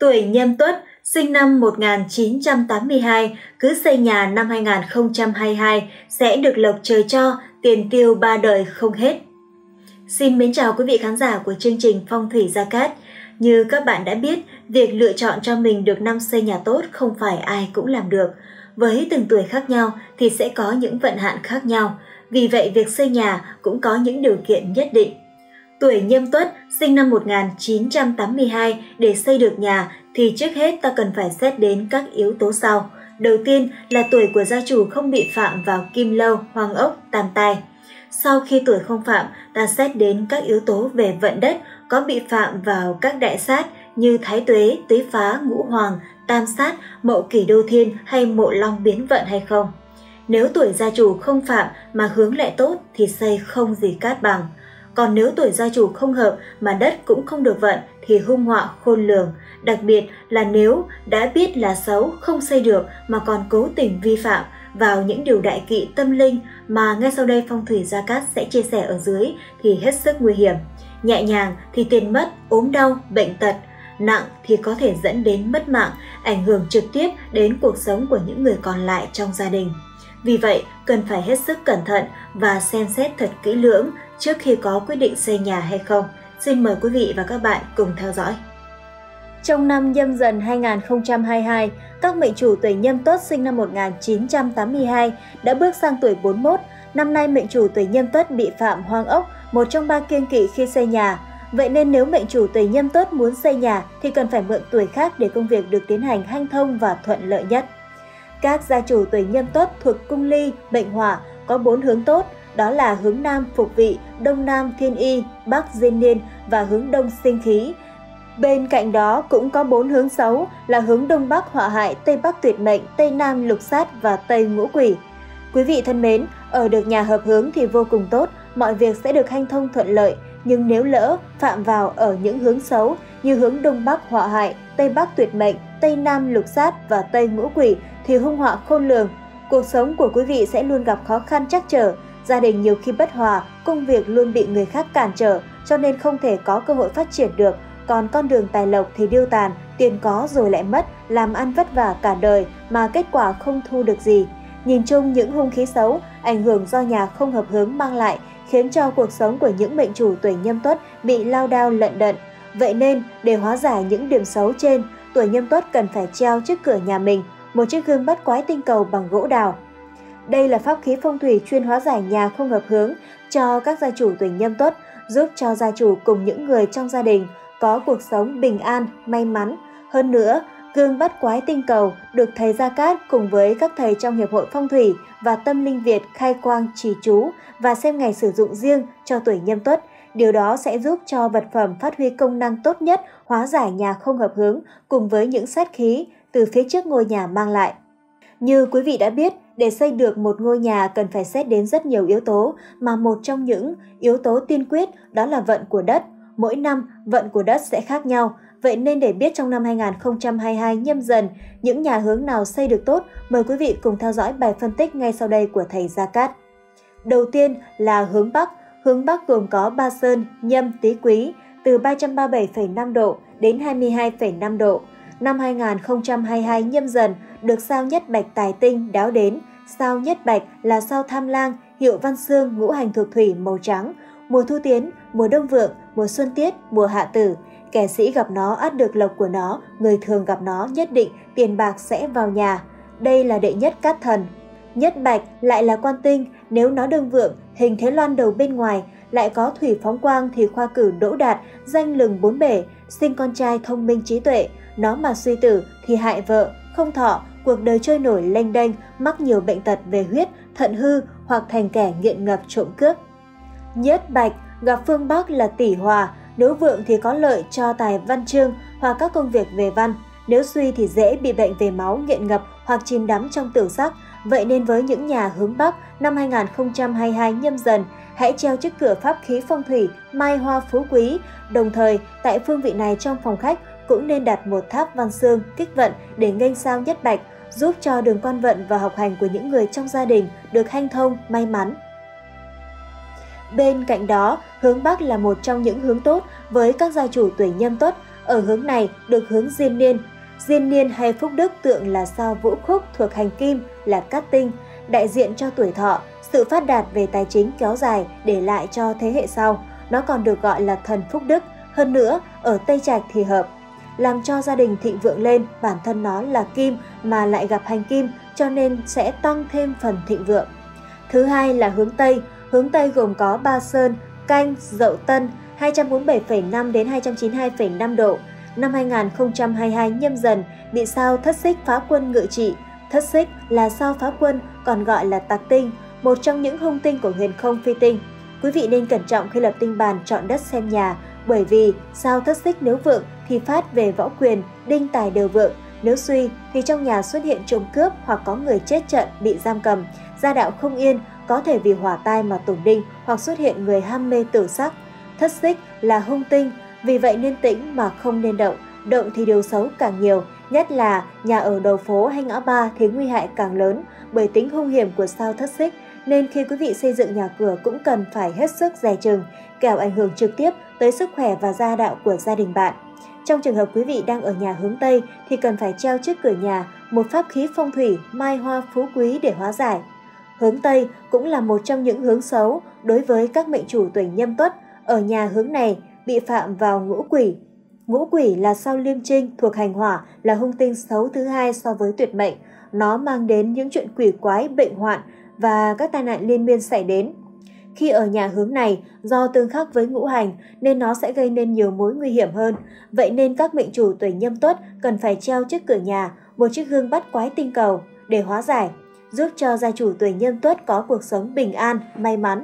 Tuổi Nhâm Tuất, sinh năm 1982, cứ xây nhà năm 2022 sẽ được lộc trời cho, tiền tiêu ba đời không hết. Xin mến chào quý vị khán giả của chương trình Phong thủy Gia Cát. Như các bạn đã biết, việc lựa chọn cho mình được năm xây nhà tốt không phải ai cũng làm được. Với từng tuổi khác nhau thì sẽ có những vận hạn khác nhau. Vì vậy việc xây nhà cũng có những điều kiện nhất định. Tuổi Nhâm Tuất, sinh năm 1982, để xây được nhà thì trước hết ta cần phải xét đến các yếu tố sau. Đầu tiên là tuổi của gia chủ không bị phạm vào kim lâu, hoàng ốc, tam tai. Sau khi tuổi không phạm, ta xét đến các yếu tố về vận đất có bị phạm vào các đại sát như thái tuế, tuế phá, ngũ hoàng, tam sát, mậu kỷ đô thiên hay mộ long biến vận hay không. Nếu tuổi gia chủ không phạm mà hướng lại tốt thì xây không gì cát bằng. Còn nếu tuổi gia chủ không hợp mà đất cũng không được vận thì hung họa khôn lường. Đặc biệt là nếu đã biết là xấu không xây được mà còn cố tình vi phạm vào những điều đại kỵ tâm linh mà ngay sau đây Phong thủy Gia Cát sẽ chia sẻ ở dưới thì hết sức nguy hiểm. Nhẹ nhàng thì tiền mất, ốm đau, bệnh tật. Nặng thì có thể dẫn đến mất mạng, ảnh hưởng trực tiếp đến cuộc sống của những người còn lại trong gia đình. Vì vậy, cần phải hết sức cẩn thận và xem xét thật kỹ lưỡng trước khi có quyết định xây nhà hay không. Xin mời quý vị và các bạn cùng theo dõi. Trong năm Nhâm Dần 2022, các mệnh chủ tuổi Nhâm Tuất sinh năm 1982 đã bước sang tuổi 41. Năm nay mệnh chủ tuổi Nhâm Tuất bị phạm hoang ốc, một trong 3 kiêng kỵ khi xây nhà. Vậy nên nếu mệnh chủ tuổi Nhâm Tuất muốn xây nhà thì cần phải mượn tuổi khác để công việc được tiến hành hanh thông và thuận lợi nhất. Các gia chủ tuổi Nhâm Tuất thuộc cung ly, bệnh hỏa có 4 hướng tốt, đó là hướng Nam phục vị, Đông Nam thiên y, Bắc diên niên và hướng Đông sinh khí. Bên cạnh đó cũng có 4 hướng xấu là hướng Đông Bắc họa hại, Tây Bắc tuyệt mệnh, Tây Nam lục sát và Tây ngũ quỷ. Quý vị thân mến, ở được nhà hợp hướng thì vô cùng tốt, mọi việc sẽ được hanh thông thuận lợi. Nhưng nếu lỡ phạm vào ở những hướng xấu như hướng Đông Bắc họa hại, Tây Bắc tuyệt mệnh, Tây Nam lục sát và Tây ngũ quỷ thì hung họa khôn lường. Cuộc sống của quý vị sẽ luôn gặp khó khăn trắc trở, gia đình nhiều khi bất hòa, công việc luôn bị người khác cản trở cho nên không thể có cơ hội phát triển được. Còn con đường tài lộc thì điêu tàn, tiền có rồi lại mất, làm ăn vất vả cả đời mà kết quả không thu được gì. Nhìn chung những hung khí xấu, ảnh hưởng do nhà không hợp hướng mang lại khiến cho cuộc sống của những mệnh chủ tuổi Nhâm Tuất bị lao đao lận đận. Vậy nên để hóa giải những điểm xấu trên, tuổi Nhâm Tuất cần phải treo trước cửa nhà mình một chiếc gương bắt quái tinh cầu bằng gỗ đào. Đây là pháp khí phong thủy chuyên hóa giải nhà không hợp hướng cho các gia chủ tuổi Nhâm Tuất, giúp cho gia chủ cùng những người trong gia đình có cuộc sống bình an, may mắn. Hơn nữa, gương bắt quái tinh cầu được thầy Gia Cát cùng với các thầy trong Hiệp hội Phong thủy và Tâm linh Việt khai quang trì chú và xem ngày sử dụng riêng cho tuổi Nhâm Tuất. Điều đó sẽ giúp cho vật phẩm phát huy công năng tốt nhất, hóa giải nhà không hợp hướng cùng với những sát khí từ phía trước ngôi nhà mang lại. Như quý vị đã biết, để xây được một ngôi nhà cần phải xét đến rất nhiều yếu tố, mà một trong những yếu tố tiên quyết đó là vận của đất. Mỗi năm, vận của đất sẽ khác nhau. Vậy nên để biết trong năm 2022 Nhâm Dần, những nhà hướng nào xây được tốt, mời quý vị cùng theo dõi bài phân tích ngay sau đây của thầy Gia Cát. Đầu tiên là hướng Bắc. Hướng Bắc gồm có Ba Sơn, Nhâm, Tý, Quý, từ 337,5 độ đến 22,5 độ. Năm 2022 Nhâm Dần được sao Nhất Bạch tài tinh đáo đến. Sao Nhất Bạch là sao Tham Lang, hiệu Văn Xương, ngũ hành thuộc thủy màu trắng. Mùa thu tiến, mùa đông vượng, mùa xuân tiết, mùa hạ tử. Kẻ sĩ gặp nó ắt được lộc của nó, người thường gặp nó nhất định tiền bạc sẽ vào nhà. Đây là đệ nhất cát thần. Nhất Bạch lại là quan tinh, nếu nó đương vượng, hình thế loan đầu bên ngoài, lại có thủy phóng quang thì khoa cử đỗ đạt, danh lừng bốn bể, sinh con trai thông minh trí tuệ. Nó mà suy tử thì hại vợ, không thọ, cuộc đời trôi nổi lênh đênh, mắc nhiều bệnh tật về huyết, thận hư hoặc thành kẻ nghiện ngập trộm cướp. Nhất Bạch gặp phương Bắc là tỷ hòa, nếu vượng thì có lợi cho tài văn chương hoặc các công việc về văn, nếu suy thì dễ bị bệnh về máu, nghiện ngập hoặc chìm đắm trong tửu sắc. Vậy nên với những nhà hướng Bắc, năm 2022 Nhâm Dần, hãy treo trước cửa pháp khí phong thủy Mai Hoa Phú Quý. Đồng thời, tại phương vị này trong phòng khách cũng nên đặt một tháp văn xương kích vận để nghênh sao Nhất Bạch, giúp cho đường quan vận và học hành của những người trong gia đình được hanh thông, may mắn. Bên cạnh đó, hướng Bắc là một trong những hướng tốt với các gia chủ tuổi Nhâm Tuất. ở hướng này được hướng diên niên. Diên niên hay phúc đức tượng là sao Vũ Khúc thuộc hành kim là cát tinh, đại diện cho tuổi thọ, sự phát đạt về tài chính kéo dài để lại cho thế hệ sau. Nó còn được gọi là thần phúc đức. Hơn nữa, ở Tây Trạch thì hợp, làm cho gia đình thịnh vượng lên, bản thân nó là kim mà lại gặp hành kim cho nên sẽ tăng thêm phần thịnh vượng. Thứ hai là hướng Tây gồm có Ba Sơn, Canh, Dậu Tân 247,5 đến 292,5 độ. Năm 2022 Nhâm Dần bị sao Thất Xích phá quân ngự trị. Thất Xích là sao phá quân còn gọi là tạc tinh, một trong những hung tinh của huyền không phi tinh. Quý vị nên cẩn trọng khi lập tinh bàn chọn đất xem nhà, bởi vì sao Thất Xích nếu vượng thì phát về võ quyền, đinh tài đều vượng, nếu suy thì trong nhà xuất hiện trộm cướp hoặc có người chết trận bị giam cầm, gia đạo không yên, có thể vì hỏa tai mà tổn đinh hoặc xuất hiện người ham mê tử sắc. Thất Xích là hung tinh, vì vậy nên tĩnh mà không nên động, động thì điều xấu càng nhiều, nhất là nhà ở đầu phố hay ngã ba thì nguy hại càng lớn bởi tính hung hiểm của sao Thất Xích, nên khi quý vị xây dựng nhà cửa cũng cần phải hết sức dè chừng, kẻo ảnh hưởng trực tiếp tới sức khỏe và gia đạo của gia đình bạn. Trong trường hợp quý vị đang ở nhà hướng Tây thì cần phải treo trước cửa nhà một pháp khí phong thủy mai hoa phú quý để hóa giải. Hướng Tây cũng là một trong những hướng xấu đối với các mệnh chủ tuổi Nhâm Tuất. Ở nhà hướng này bị phạm vào ngũ quỷ. Ngũ quỷ là sao Liêm Trinh thuộc hành hỏa, là hung tinh xấu thứ hai so với tuyệt mệnh. Nó mang đến những chuyện quỷ quái, bệnh hoạn và các tai nạn liên miên xảy đến. Khi ở nhà hướng này, do tương khắc với ngũ hành nên nó sẽ gây nên nhiều mối nguy hiểm hơn. Vậy nên các mệnh chủ tuổi Nhâm Tuất cần phải treo trước cửa nhà một chiếc gương bắt quái tinh cầu để hóa giải, giúp cho gia chủ tuổi Nhâm Tuất có cuộc sống bình an, may mắn.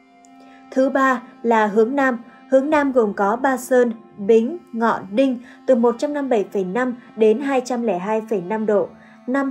Thứ ba là hướng Nam. Hướng Nam gồm có Ba Sơn, Bính, Ngọ, Đinh từ 157,5 đến 202,5 độ. Năm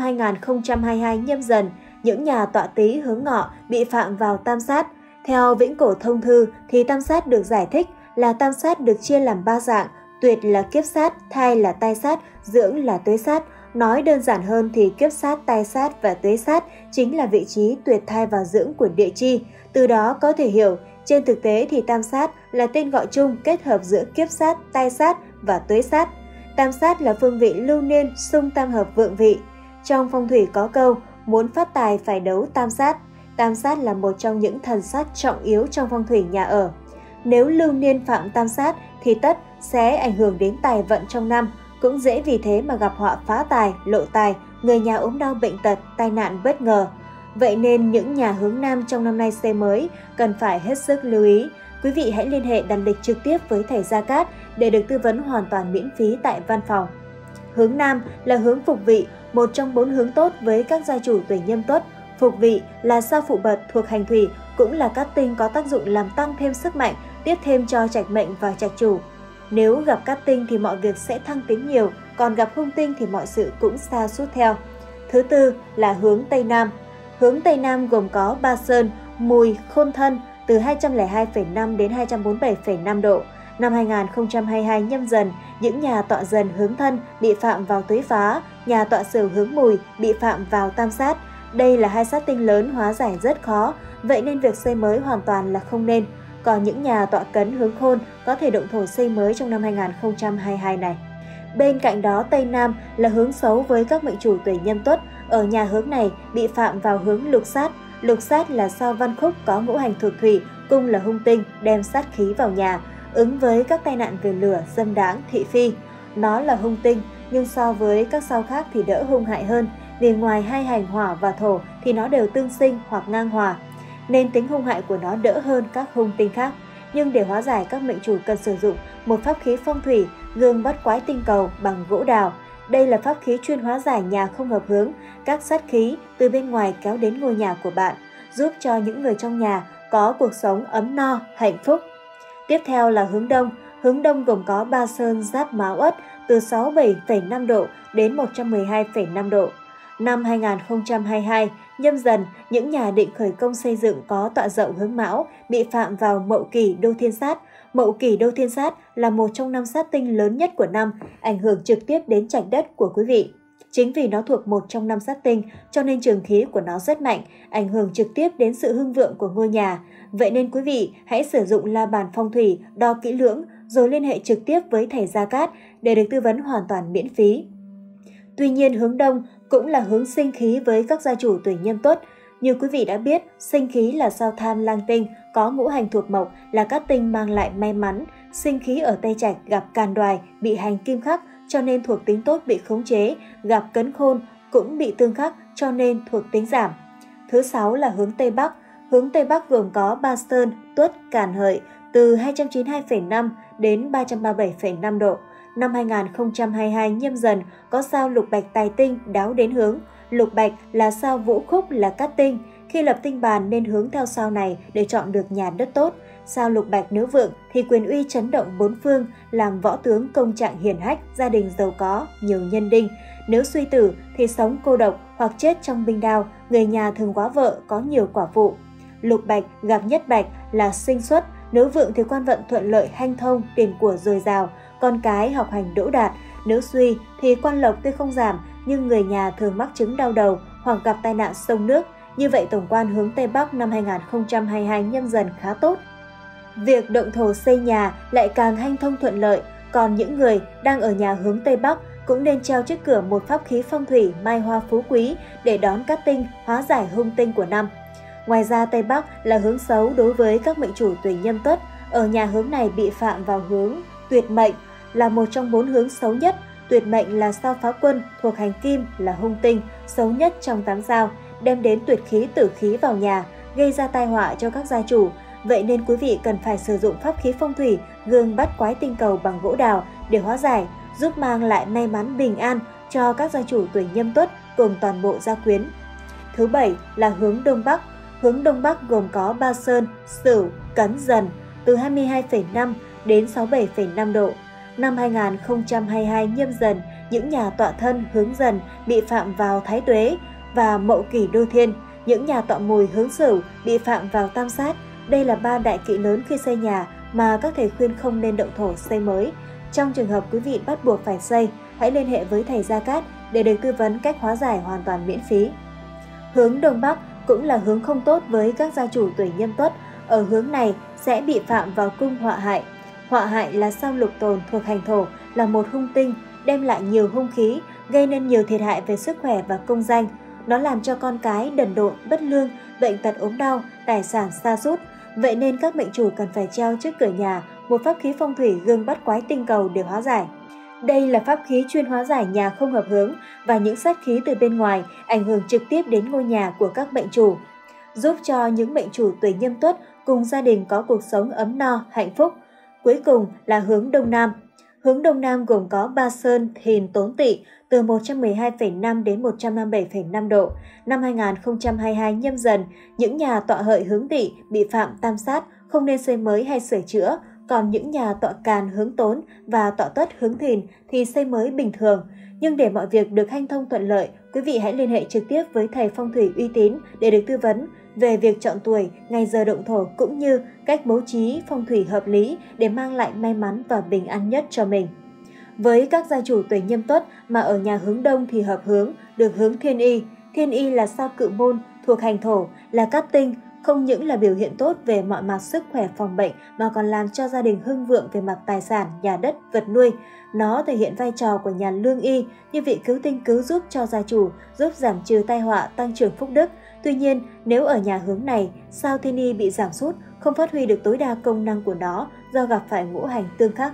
2022 Nhâm Dần, những nhà tọa tý hướng Ngọ bị phạm vào tam sát. Theo Vĩnh Cổ Thông Thư thì tam sát được giải thích là tam sát được chia làm 3 dạng, tuyệt là kiếp sát, thai là tai sát, dưỡng là tuế sát. Nói đơn giản hơn thì kiếp sát, tai sát và tuế sát chính là vị trí tuyệt thai và dưỡng của địa chi. Từ đó có thể hiểu, trên thực tế thì tam sát là tên gọi chung kết hợp giữa kiếp sát, tai sát và tuế sát. Tam sát là phương vị lưu niên, xung tam hợp vượng vị. Trong phong thủy có câu, muốn phát tài phải đấu tam sát. Tam sát là một trong những thần sát trọng yếu trong phong thủy nhà ở. Nếu lưu niên phạm tam sát thì tất sẽ ảnh hưởng đến tài vận trong năm, cũng dễ vì thế mà gặp họa phá tài, lộ tài, người nhà ốm đau bệnh tật, tai nạn bất ngờ. Vậy nên những nhà hướng Nam trong năm nay xây mới cần phải hết sức lưu ý. Quý vị hãy liên hệ đặt lịch trực tiếp với thầy Gia Cát để được tư vấn hoàn toàn miễn phí tại văn phòng. Hướng Nam là hướng phục vị, một trong 4 hướng tốt với các gia chủ tuổi Nhâm Tuất. Phục vị là sao phụ bật thuộc hành thủy, cũng là các tinh có tác dụng làm tăng thêm sức mạnh, tiếp thêm cho trạch mệnh và trạch chủ. Nếu gặp cát tinh thì mọi việc sẽ thăng tiến nhiều, còn gặp hung tinh thì mọi sự cũng sa sút theo. Thứ tư là hướng Tây Nam. Hướng Tây Nam gồm có Ba Sơn, Mùi, Khôn Thân từ 202,5 đến 247,5 độ. Năm 2022 Nhâm Dần, những nhà tọa Dần hướng Thân bị phạm vào tuế phá, nhà tọa Sửu hướng Mùi bị phạm vào tam sát. Đây là hai sát tinh lớn hóa giải rất khó, vậy nên việc xây mới hoàn toàn là không nên. Còn những nhà tọa Cấn hướng Khôn có thể động thổ xây mới trong năm 2022 này. Bên cạnh đó, Tây Nam là hướng xấu với các mệnh chủ tuổi Nhâm Tuất. Ở nhà hướng này bị phạm vào hướng lục sát. Lục sát là sao Văn Khúc có ngũ hành thuộc thủy, cung là hung tinh, đem sát khí vào nhà, ứng với các tai nạn về lửa, dâm đãng, thị phi. Nó là hung tinh, nhưng so với các sao khác thì đỡ hung hại hơn, vì ngoài hai hành hỏa và thổ thì nó đều tương sinh hoặc ngang hòa, nên tính hung hại của nó đỡ hơn các hung tinh khác. Nhưng để hóa giải, các mệnh chủ cần sử dụng một pháp khí phong thủy, gương bắt quái tinh cầu bằng gỗ đào. Đây là pháp khí chuyên hóa giải nhà không hợp hướng, các sát khí từ bên ngoài kéo đến ngôi nhà của bạn, giúp cho những người trong nhà có cuộc sống ấm no, hạnh phúc. Tiếp theo là hướng Đông. Hướng Đông gồm có Ba Sơn, Giáp, Mão, Ất từ 67,5 độ đến 112,5 độ. Năm 2022, Nhâm Dần, những nhà định khởi công xây dựng có tọa Dậu hướng Mão bị phạm vào Mậu Kỷ Đô Thiên Sát. Mậu Kỷ Đô Thiên Sát là một trong 5 sát tinh lớn nhất của năm, ảnh hưởng trực tiếp đến trạch đất của quý vị. Chính vì nó thuộc một trong 5 sát tinh, cho nên trường khí của nó rất mạnh, ảnh hưởng trực tiếp đến sự hưng vượng của ngôi nhà. Vậy nên quý vị hãy sử dụng la bàn phong thủy, đo kỹ lưỡng, rồi liên hệ trực tiếp với thầy Gia Cát để được tư vấn hoàn toàn miễn phí. Tuy nhiên hướng Đông cũng là hướng sinh khí với các gia chủ tuổi Nhâm Tuất. Như quý vị đã biết, sinh khí là sao Tham Lang tinh, có ngũ hành thuộc mộc, là các tinh mang lại may mắn. Sinh khí ở Tây Trạch gặp Càn Đoài, bị hành kim khắc, cho nên thuộc tính tốt bị khống chế, gặp Cấn Khôn cũng bị tương khắc, cho nên thuộc tính giảm. Thứ 6 là hướng Tây Bắc. Hướng Tây Bắc gồm có Ba Sơn, Tuất, Càn Hợi từ 292,5 đến 337,5 độ. Năm 2022 Nhâm Dần có sao Lục Bạch tài tinh đáo đến hướng. Lục Bạch là sao Vũ Khúc là cát tinh. Khi lập tinh bàn nên hướng theo sao này để chọn được nhà đất tốt. Sao Lục Bạch nếu vượng thì quyền uy chấn động bốn phương, làm võ tướng công trạng hiển hách, gia đình giàu có, nhiều nhân đinh. Nếu suy tử thì sống cô độc hoặc chết trong binh đao, người nhà thường quá vợ, có nhiều quả phụ. Lục Bạch gặp Nhất Bạch là sinh xuất, nếu vượng thì quan vận thuận lợi, hanh thông, tiền của dồi dào, con cái học hành đỗ đạt. Nếu suy thì quan lộc tuy không giảm nhưng người nhà thường mắc chứng đau đầu hoặc gặp tai nạn sông nước. Như vậy tổng quan hướng Tây Bắc năm 2022 Nhâm Dần khá tốt. Việc động thổ xây nhà lại càng hanh thông thuận lợi, còn những người đang ở nhà hướng Tây Bắc cũng nên treo trước cửa một pháp khí phong thủy mai hoa phú quý để đón cát tinh, hóa giải hung tinh của năm. Ngoài ra Tây Bắc là hướng xấu đối với các mệnh chủ tuổi Nhâm Tuất. Ở nhà hướng này bị phạm vào hướng tuyệt mệnh, là một trong 4 hướng xấu nhất. Tuyệt mệnh là sao Phá Quân, thuộc hành kim, là hung tinh, xấu nhất trong 8 sao, đem đến tuyệt khí tử khí vào nhà, gây ra tai họa cho các gia chủ. Vậy nên quý vị cần phải sử dụng pháp khí phong thủy gương bắt quái tinh cầu bằng gỗ đào để hóa giải, giúp mang lại may mắn bình an cho các gia chủ tuổi Nhâm Tuất cùng toàn bộ gia quyến. Thứ 7 là hướng Đông Bắc. Hướng Đông Bắc gồm có Ba Sơn, Sửu, Cấn, Dần từ 22,5 đến 67,5 độ. Năm 2022 Nhâm Dần, những nhà tọa thân hướng Dần bị phạm vào Thái Tuế và Mậu Kỷ Đô Thiên. Những nhà tọa Mùi hướng Sửu bị phạm vào Tam Sát. Đây là 3 đại kỵ lớn khi xây nhà mà các thầy khuyên không nên động thổ xây mới. Trong trường hợp quý vị bắt buộc phải xây, hãy liên hệ với thầy Gia Cát để được tư vấn cách hóa giải hoàn toàn miễn phí. Hướng Đông Bắc cũng là hướng không tốt với các gia chủ tuổi Nhâm Tuất. Ở hướng này sẽ bị phạm vào cung họa hại. Họa hại là sao Lục Tồn thuộc hành thổ, là một hung tinh, đem lại nhiều hung khí, gây nên nhiều thiệt hại về sức khỏe và công danh. Nó làm cho con cái đần độn, bất lương, bệnh tật ốm đau, tài sản sa sút. Vậy nên các mệnh chủ cần phải treo trước cửa nhà một pháp khí phong thủy gương bắt quái tinh cầu để hóa giải. Đây là pháp khí chuyên hóa giải nhà không hợp hướng và những sát khí từ bên ngoài ảnh hưởng trực tiếp đến ngôi nhà của các mệnh chủ, giúp cho những mệnh chủ tuổi Nhâm Tuất cùng gia đình có cuộc sống ấm no, hạnh phúc. Cuối cùng là hướng Đông Nam. Hướng Đông Nam gồm có Ba Sơn, Thìn, Tốn Tỵ từ 112,5 đến 157,5 độ. Năm 2022 Nhâm Dần, những nhà tọa Hợi hướng Tỵ bị phạm Tam Sát, không nên xây mới hay sửa chữa. Còn những nhà tọa Càn hướng Tốn và tọa Tuất hướng Thìn thì xây mới bình thường. Nhưng để mọi việc được hanh thông thuận lợi, quý vị hãy liên hệ trực tiếp với thầy phong thủy uy tín để được tư vấn về việc chọn tuổi, ngày giờ động thổ cũng như cách bố trí phong thủy hợp lý để mang lại may mắn và bình an nhất cho mình. Với các gia chủ tuổi Nhâm Tuất mà ở nhà hướng Đông thì hợp hướng, được hướng Thiên Y. Thiên Y là sao Cự Môn, thuộc hành thổ, là cát tinh, không những là biểu hiện tốt về mọi mặt sức khỏe phòng bệnh mà còn làm cho gia đình hưng vượng về mặt tài sản, nhà đất, vật nuôi. Nó thể hiện vai trò của nhà lương y như vị cứu tinh cứu giúp cho gia chủ, giúp giảm trừ tai họa, tăng trưởng phúc đức. Tuy nhiên, nếu ở nhà hướng này, sao Thiên Y bị giảm sút, không phát huy được tối đa công năng của nó do gặp phải ngũ hành tương khắc.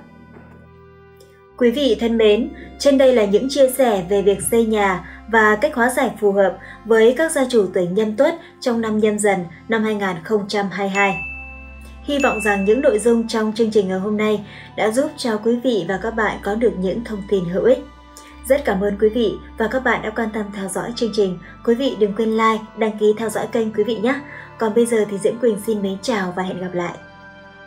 Quý vị thân mến, trên đây là những chia sẻ về việc xây nhà và cách hóa giải phù hợp với các gia chủ tuổi Nhâm Tuất trong năm Nhâm Dần năm 2022. Hy vọng rằng những nội dung trong chương trình ngày hôm nay đã giúp cho quý vị và các bạn có được những thông tin hữu ích. Rất cảm ơn quý vị và các bạn đã quan tâm theo dõi chương trình. Quý vị đừng quên like, đăng ký theo dõi kênh quý vị nhé. Còn bây giờ thì Diễm Quỳnh xin mến chào và hẹn gặp lại.